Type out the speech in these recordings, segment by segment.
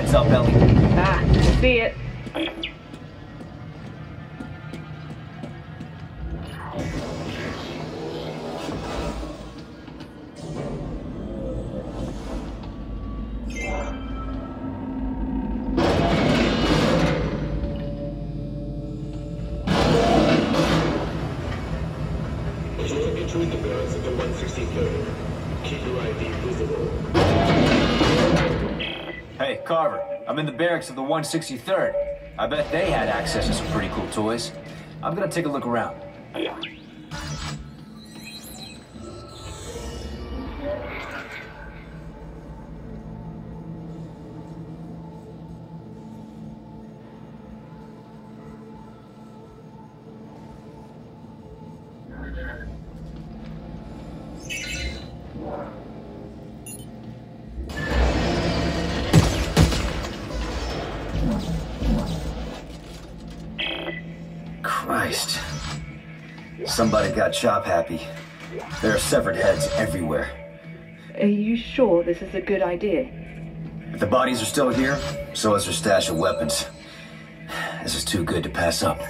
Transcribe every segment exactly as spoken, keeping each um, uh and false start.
Heads up, Ellie. Ah, see it. You're entering the barracks of the one sixty-third. Keep your I D visible. Hey, Carver. I'm in the barracks of the one sixty-third. I bet they had access to some pretty cool toys. I'm gonna take a look around. Christ. Somebody got chop happy. There are severed heads everywhere. Are you sure this is a good idea? If the bodies are still here, so is their stash of weapons. This is too good to pass up.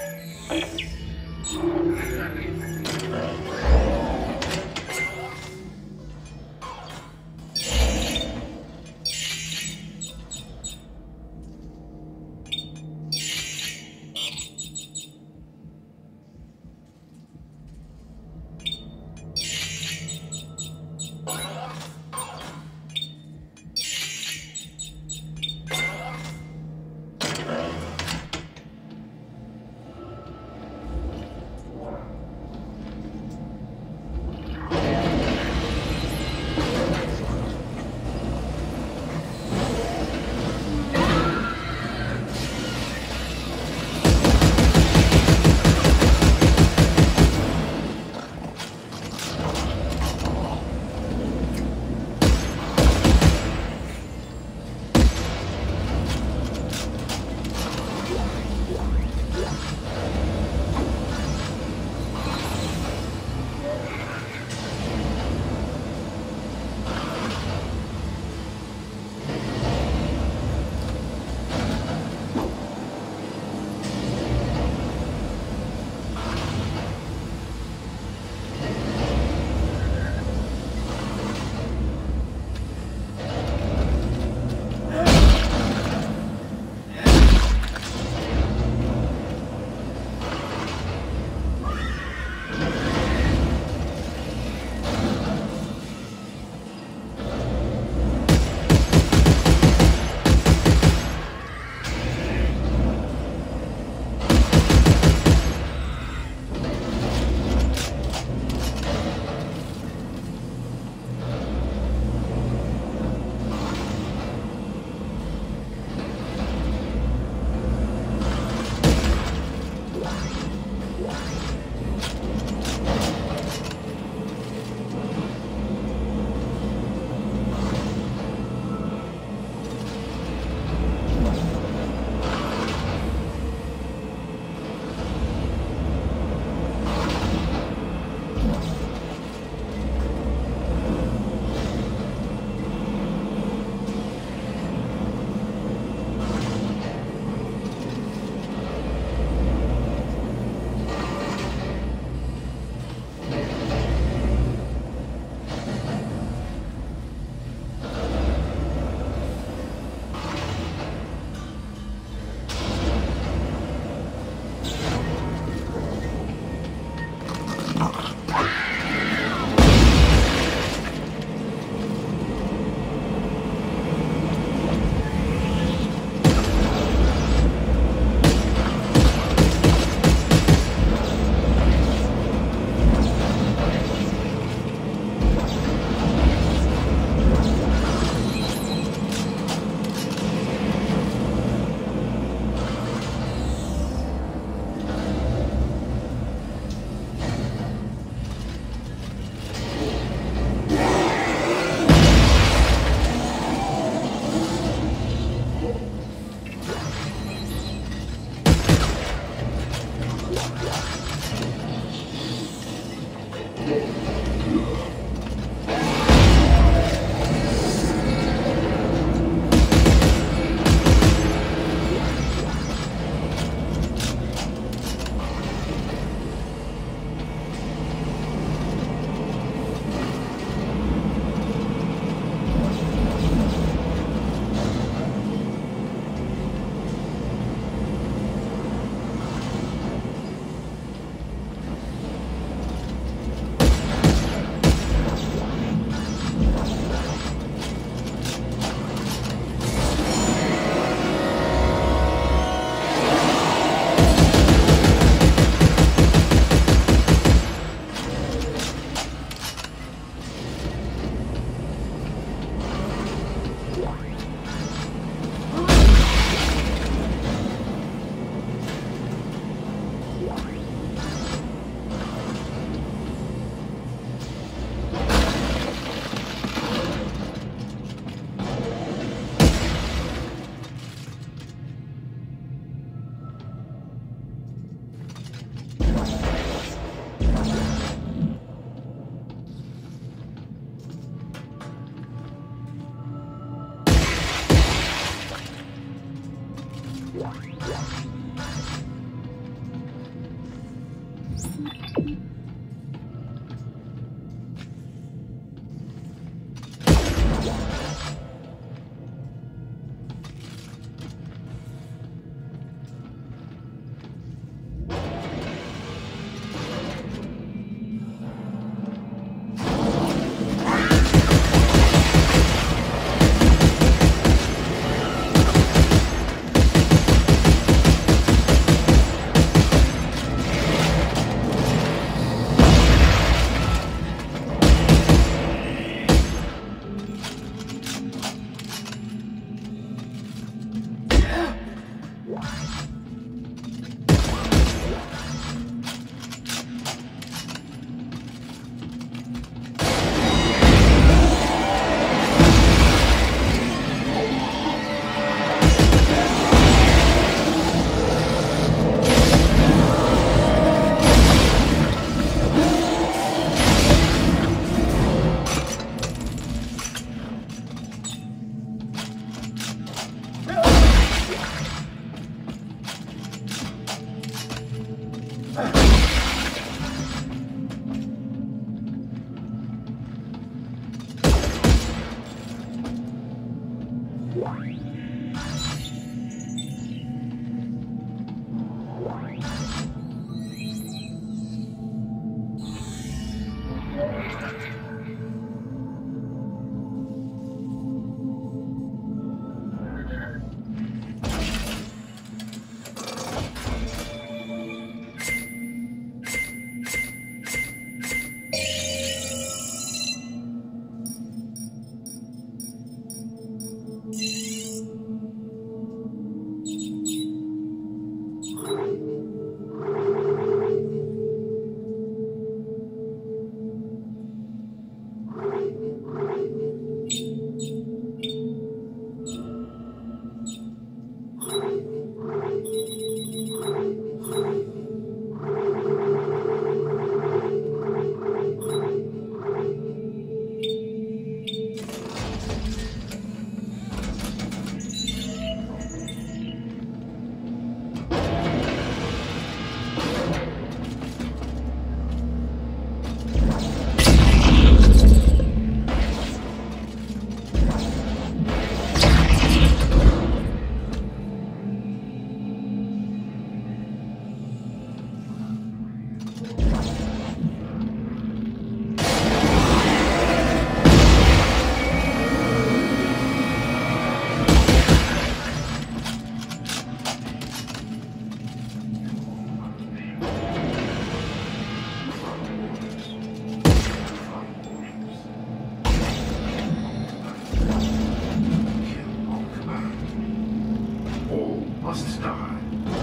must die.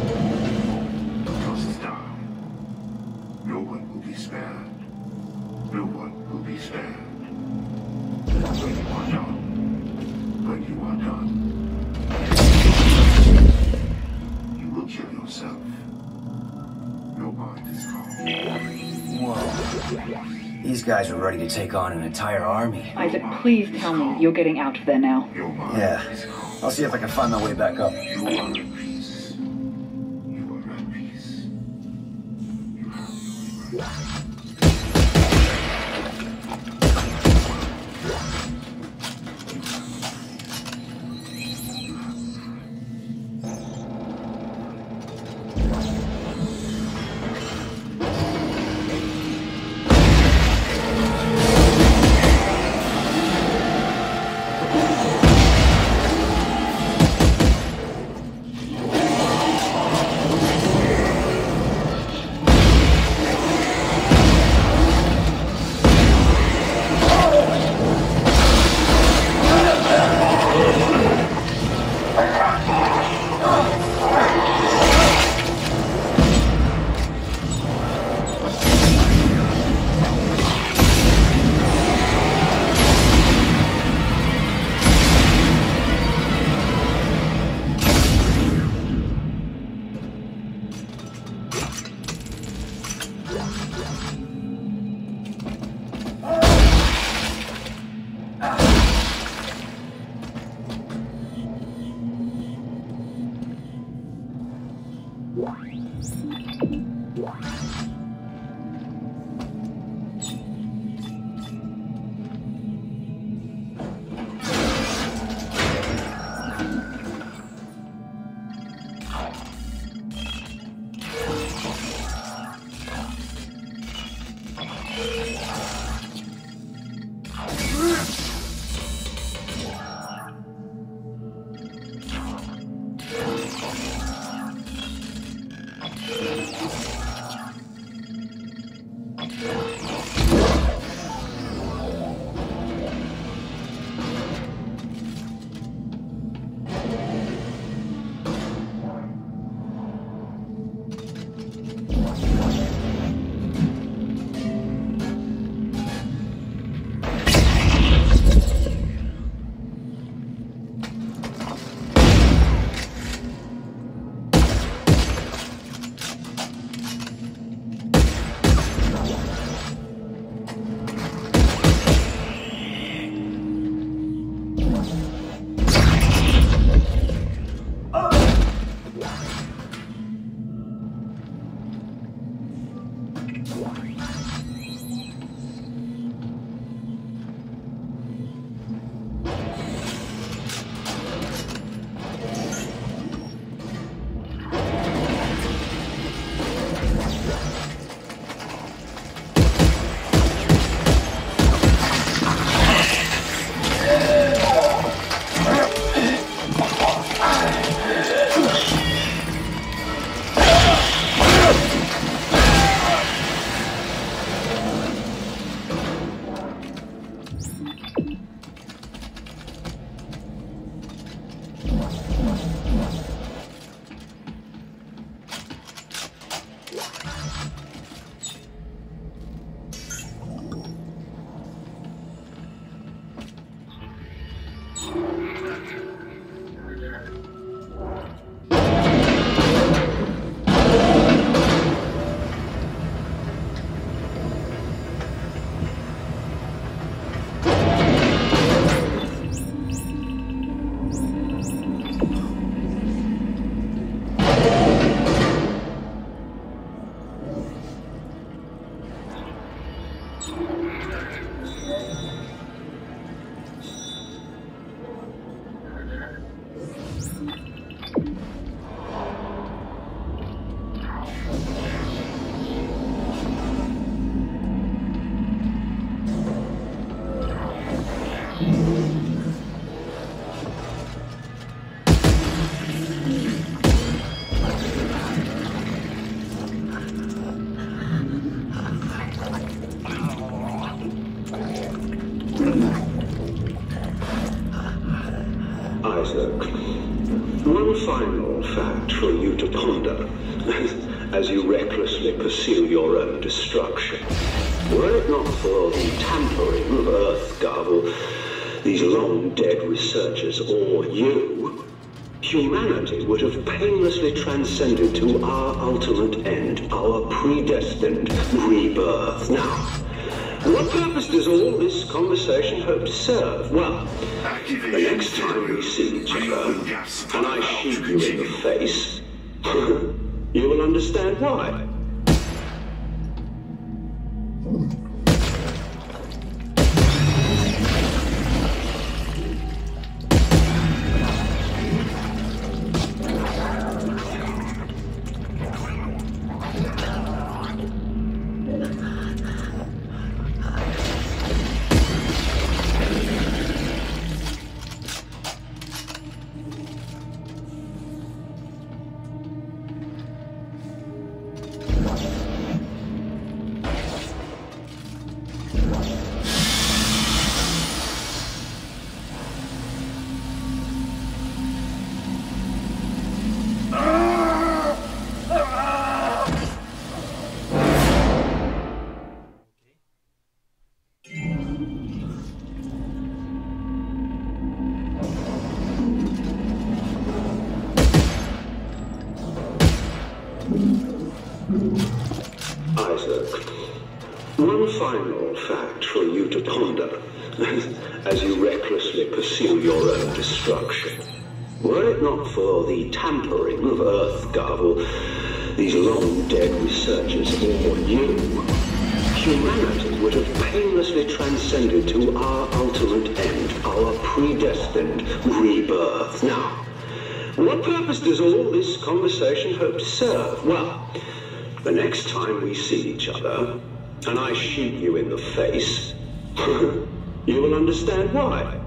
Must die. No one will be spared. No one will be spared. When you are done. When you are done. You will kill yourself. Your mind is calm. Whoa. These guys are ready to take on an entire army. Isaac, please tell me you're getting out of there now. Your mind Yeah. is calm. I'll see if I can find my way back up. You are at peace. You are at peace. You have your right. Isaac, one final fact for you to ponder as you recklessly pursue your own destruction. Were it not for the tampering of EarthGov, or these long-dead researchers, or you, humanity would have painlessly transcended to our ultimate end, our predestined rebirth. Now, what purpose does all this conversation hope to serve? Well, the next time we see each other, and I shoot you in the face, you will understand why. Isaac, one final fact for you to ponder as you recklessly pursue your own destruction. Were it not for the tampering of EarthGov, or these long-dead researchers, or you, humanity would have painlessly transcended to our ultimate end, our predestined rebirth. Now, what purpose does all this conversation hope to serve? Well, the next time we see each other, and I shoot you in the face, you will understand why.